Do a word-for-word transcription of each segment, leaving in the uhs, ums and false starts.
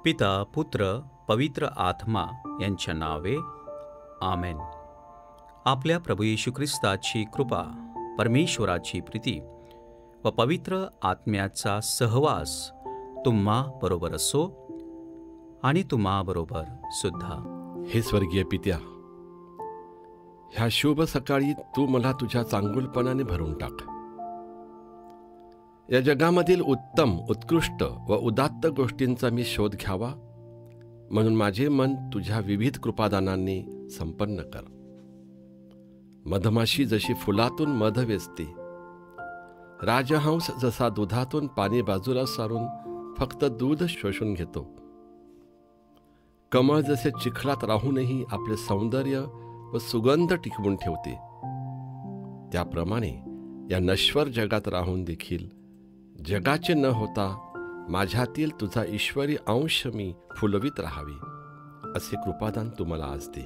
पिता पुत्र पवित्र आत्मा यांच्या नावे आमेन. आपल्या प्रभू येशू ख्रिस्ताची कृपा, परमेश्वराची प्रीती व पवित्र आत्म्याचा सहवास तुम्हा बरोबर असो आणि तुम्हा बरोबर सुद्धा. हे स्वर्गीय पित्या, ह्या शुभ सकाळी तू मला तुझ्या चांगुलपणाने भरून टाक. या जगामधील उत्तम, उत्कृष्ट व उदात्त गोष्टींचा मी शोध घ्यावा, म्हणून माझे मन तुझ्या विविध कृपादानांनी संपन्न कर. मधमाशी जशी फुलातून मध वेचते, राजहंस जसा दुधातून पाणी बाजूला सारून फक्त दूध शोषून घेतो, कमळ जसे चिखलात राहूनही आपले सौंदर्य व सुगंध टिकवून ठेवते, त्याप्रमाणे या नश्वर जगात राहून देखील जगाचे न होता माझ्यातील तुझा ईश्वरी अंश मी फुलवित राहावी, असे कृपादान तुम्हाला आज दे.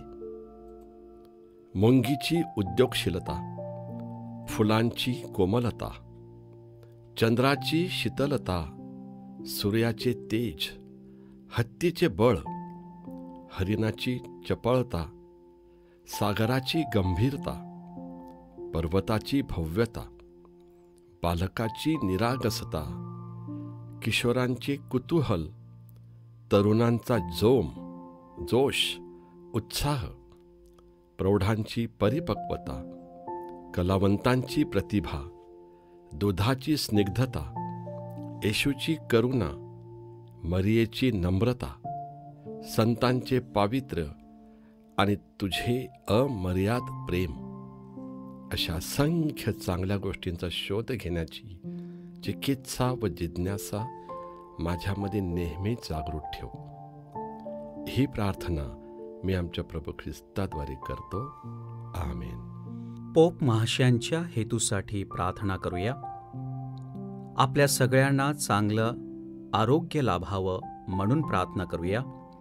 मुंगीची उद्योगशीलता, फुलांची कोमलता, चंद्राची शीतलता, सूर्याचे तेज, हत्तीचे बळ, हरिणाची चपळता, सागराची गंभीरता, पर्वताची भव्यता, बालकाची निरागसता, किशोरांचे कुतूहल, तरुणांचा जोम, जोश, उत्साह, प्रौढांची परिपक्वता, कलावंतांची प्रतिभा, दुधाची स्निग्धता, येशूची करुणा, मरियेची नम्रता, संतांचे पावित्र्य आणि तुझे अमर्याद प्रेम, अशा असंख्य चांगल्या गोष्टींचा शोध घेण्याची चिकित्सा व जिज्ञासा माझ्यामध्ये नेहमी जागृत ठेव. ही प्रार्थना मी आमच्या प्रभू ख्रिस्ताद्वारे करतो. आमेन. पोप महाशयांच्या हेतूसाठी प्रार्थना करूया. आपल्या सगळ्यांना चांगलं आरोग्य लाभावं म्हणून प्रार्थना करूया.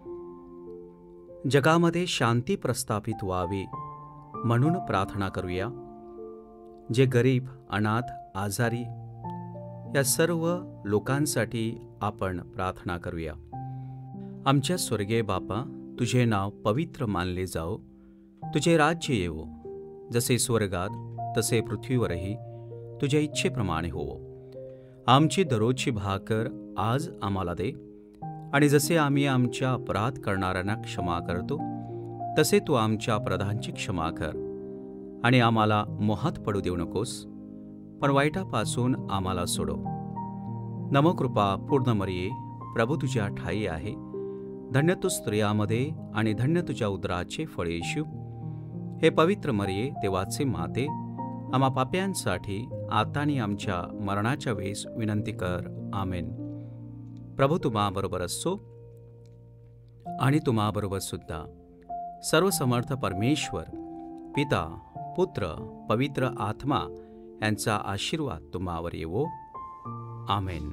जगामध्ये शांती प्रस्थापित व्हावी म्हणून प्रार्थना करूया. जे गरीब, अनाथ, आजारी या सर्व लोकांसाठी आपण प्रार्थना करूया. आमच्या स्वर्गीय बापा, तुझे नाव पवित्र मानले जाओ, तुझे राज्य येवो, जसे स्वर्गात तसे पृथ्वीवरही तुझ्या इच्छेप्रमाणे होवो. आमची दररोजची भाकर आज आम्हाला दे, आणि जसे आम्ही आमच्या अपराध करणाऱ्यांना क्षमा करतो, तसे तू आमच्या अपराधांची क्षमा कर, आणि आम्हाला मोहात पडू देऊ नकोस, पण वाईटापासून आम्हाला सोडव. नमकृपा पूर्ण मरिये, प्रभू तुझ्या ठाई आहे, धन्य तू स्त्रियामध्ये आणि धन्य तुझ्या उदराचे फळ येशू. हे पवित्र मरिये, देवाचे माते, आम्हा पाप्यांसाठी आता आणि आमच्या मरणाच्या वेळेस विनंती कर. आमेन. प्रभू तुम्हा बरोबर असो आणि तुम्हा बरोबर सुद्धा. सर्वसमर्थ परमेश्वर पिता, पुत्र, पवित्र आत्मा यांचा आशीर्वाद तुम्हावर येवो. आमेन.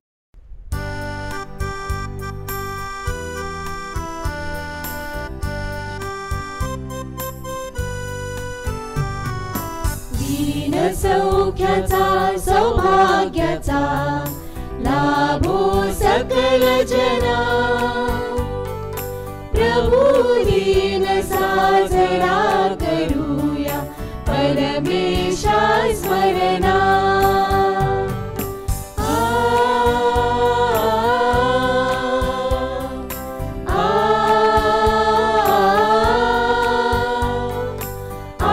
दीन सौख्याचा सौभाग्याचा लाभो सकल जना, प्रभू दीन साजरा करूया परमेशा स्मरणा. आ, आ, आ,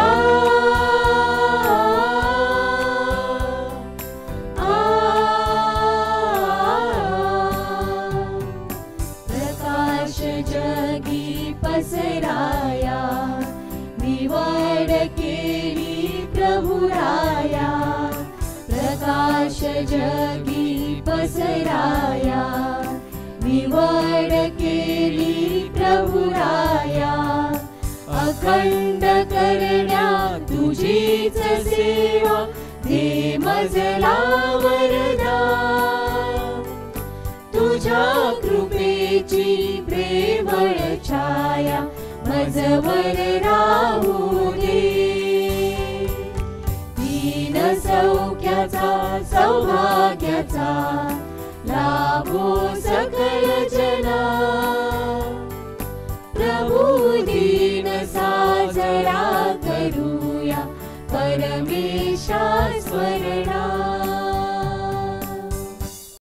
प्रकाश जगी पसराया, निवड केली प्रभुराया. प्रकाश जगी पसराया, निवड केली प्रभुराया. अखंड करण्या तुझीच सेवा, दे मजला वरदा. तुझ्या कृपेची प्रेमळ छाया मजवर राहू दे. दीन सौख्याचा सौभाग्याचा लाभो सकल जना. स्मरणा